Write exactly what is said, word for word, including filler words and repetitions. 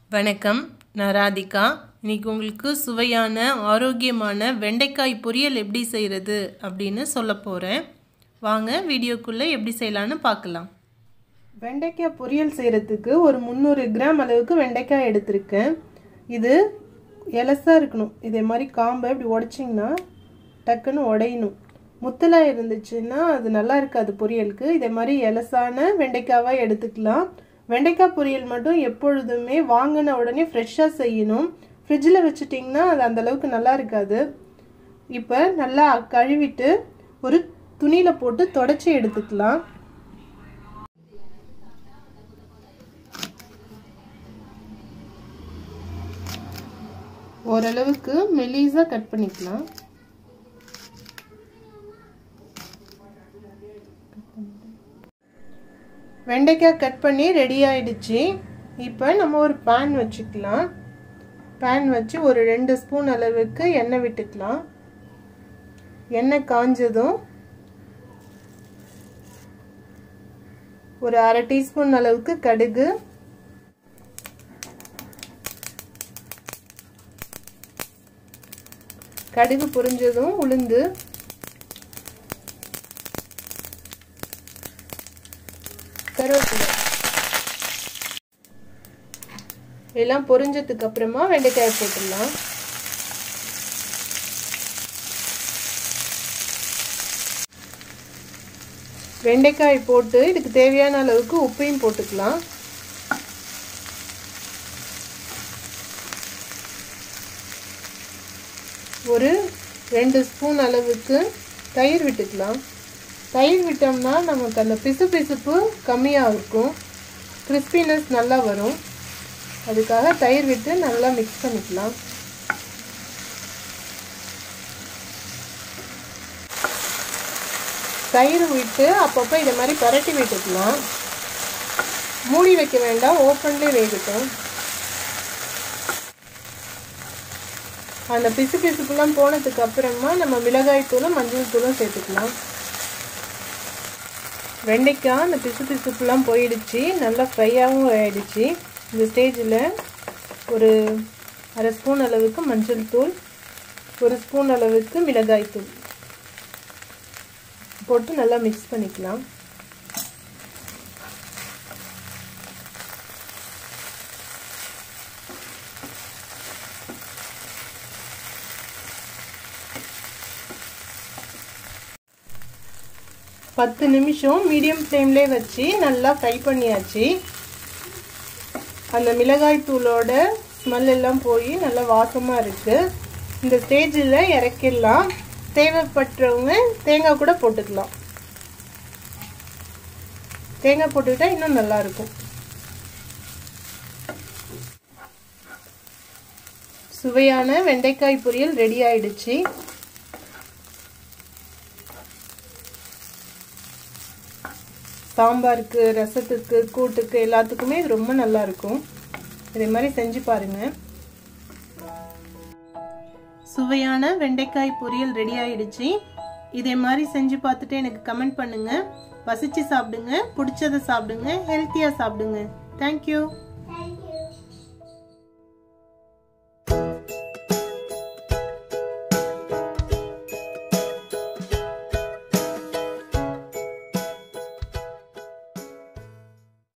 வணக்கம், நான் ராதிகா. இன்னைக்கு உங்களுக்கு சுவையான ஆரோக்கியமான வெண்டைக்காய் பொரியல் எப்படி செய்கிறது அப்படின்னு சொல்ல போகிறேன். வாங்க வீடியோக்குள்ளே எப்படி செய்யலான்னு பார்க்கலாம். வெண்டைக்காய் பொரியல் செய்கிறதுக்கு ஒரு முந்நூறு கிராம் அளவுக்கு வெண்டைக்காய் எடுத்திருக்கேன். இது எலசாக இருக்கணும். இதே மாதிரி காம்பை இப்படி உடைச்சிங்கன்னா டக்குன்னு உடையணும். முத்தலாக இருந்துச்சுன்னா அது நல்லா இருக்காது பொரியலுக்கு. இதே மாதிரி எலசான வெண்டைக்காவாக எடுத்துக்கலாம். வெண்டைக்காய் பொரியல் மட்டும் எப்பொழுதுமே வாங்கின உடனே ஃப்ரெஷ்ஷாக செய்யணும். ஃப்ரிட்ஜில் வச்சுட்டிங்கன்னா அது அந்தளவுக்கு நல்லா இருக்காது. இப்போ நல்லா கழுவிட்டு ஒரு துணியில் போட்டு தொடச்சி எடுத்துக்கலாம். ஓரளவுக்கு மெலிசாக கட் பண்ணிக்கலாம். வெண்டைக்காய் கட் பண்ணி ரெடி ஆயிடுச்சு. இப்போ நம்ம ஒரு பேன் வச்சுக்கலாம். பேன் வச்சு ஒரு ரெண்டு ஸ்பூன் அளவுக்கு எண்ணெய் விட்டுக்கலாம். எண்ணெய் காஞ்சதும் ஒரு அரை டீஸ்பூன் அளவுக்கு கடுகு, கடுகு பொரிஞ்சதும் உளுந்து, கருவேப்பிலை எல்லாம் பொரிஞ்சதுக்கு அப்புறமா வெண்டைக்காய் போட்டுடலாம். வெண்டைக்காய் போட்டு இதுக்கு தேவையான அளவுக்கு உப்பையும் போட்டுக்கலாம். ஒரு ரெண்டு ஸ்பூன் அளவுக்கு தயிர் விட்டுக்கலாம். தயிர் விட்டோம்னா நமக்கு அந்த பிசு பிசுப்பு கம்மியாக இருக்கும், கிறிஸ்பினஸ் நல்லா வரும். அதுக்காக தயிர் விட்டு நல்லா மிக்ஸ் பண்ணிக்கலாம். தயிர் விட்டு அப்பப்போ இதை மாதிரி பரட்டி விட்டுக்கலாம். மூடி வைக்க வேண்டாம், ஓப்பன்லேயே வேகட்டும். அந்த பிசு பிசுப்புலாம் போனதுக்கு அப்புறமா நம்ம மிளகாய் தூளும் மஞ்சள் தூளும் சேர்த்துக்கலாம். வெண்டைக்காய் அந்த பிசு பிசுப்புலாம் போயிடுச்சு, நல்லா ஃப்ரையாகவும் ஆயிடுச்சு. இந்த ஸ்டேஜில் ஒரு அரை ஸ்பூன் அளவுக்கு மஞ்சள் தூள், ஒரு ஸ்பூன் அளவுக்கு மிளகாய் தூள் போட்டு நல்லா மிக்ஸ் பண்ணிக்கலாம். பத்து நிமிஷம் மீடியம் ஃப்ளேம்லேயே வச்சு நல்லா ஃப்ரை பண்ணியாச்சு. அந்த மிளகாய் தூளோட ஸ்மெல் எல்லாம் போய் நல்லா வாசமாக இருக்குது. இந்த ஸ்டேஜில் இறக்கிடலாம். தேவைப்பட்டவங்க தேங்காய் கூட போட்டுக்கலாம். தேங்காய் போட்டுக்கிட்டா இன்னும் நல்லாயிருக்கும். சுவையான வெண்டைக்காய் பொரியல் ரெடி ஆயிடுச்சு. சாம்பாருக்கு, ரசத்துக்கு, கூட்டுக்கு எல்லாத்துக்குமே இது ரொம்ப நல்லா இருக்கும். இதே மாதிரி செஞ்சு பாருங்க. சுவையான வெண்டைக்காய் பொரியல் ரெடி ஆயிடுச்சு. இதே மாதிரி செஞ்சு பார்த்துட்டு எனக்கு கமெண்ட் பண்ணுங்க. பசிச்சு சாப்பிடுங்க, பிடிச்சதை சாப்பிடுங்க, ஹெல்த்தியா சாப்பிடுங்க. தேங்க்யூ.